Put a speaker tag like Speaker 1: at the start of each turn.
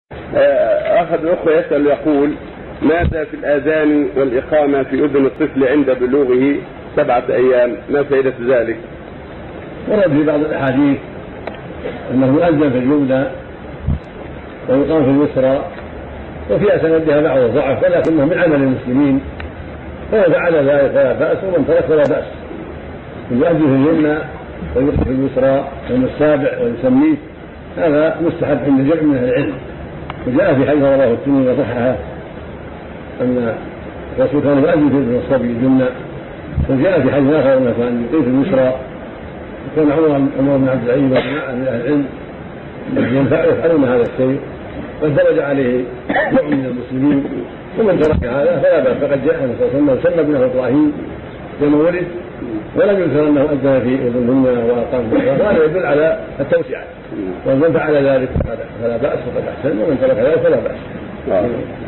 Speaker 1: أحد الأخوة يسأل يقول: ماذا في الآذان والإقامة في أذن الطفل عند بلوغه 7 أيام؟ ما فائدة ذلك؟
Speaker 2: ورد في بعض الأحاديث أنه يؤذن في اليمنى ويقام في اليسرى، وفي أسندها بعض الضعف، ولكنه من عمل المسلمين، فمن فعل ذلك فلا بأس، ومن ترك فلا بأس. يؤذن في اليمنى ويقام في اليسرى يوم السابع ويسميه، هذا مستحب عند جمع من العلم. وجاء في حديث رواه الترمذي وصححه أن الرسول كان يؤذن في أذن الصبي اليمنى، وجاء في حديث آخر أنه كان يقيم في اليسرى. وكان عمر بن عبد العزيز وجماعة من أهل العلم يفعلون هذا الشيء، واندرج عليه نوع من المسلمين، ومن ترك هذا فلا بأس. فقد جاء النبي صلى الله عليه وسلم سمى ابنه إبراهيم يوم ولد، ولم يذكر أنه أذن في أذنهن وأقام في اليسرى، وهذا يدل على التوسعة، ومن فعل ذلك فلا بأس وقد أحسن، ومن ترك ذلك فلا بأس.